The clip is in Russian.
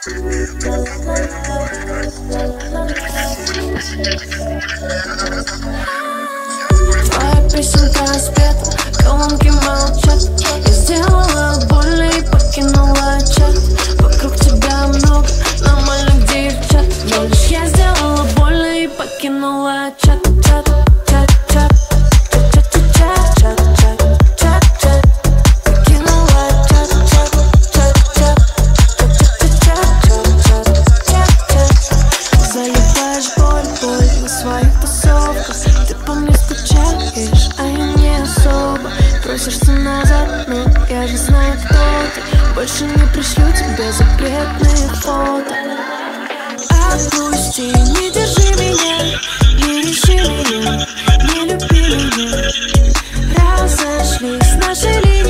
Твоя песенка спета, колонки молчат. Я сделала больно и покинула чат. Вокруг тебя много нормальных девчат, но лишь я сделала больно и покинула чат. Просишься назад, но я же знаю, кто ты. Больше не пришлю тебе запретные фото. Отпусти, не держи меня, не реши меня, не люби меня. Разошлись наши линии.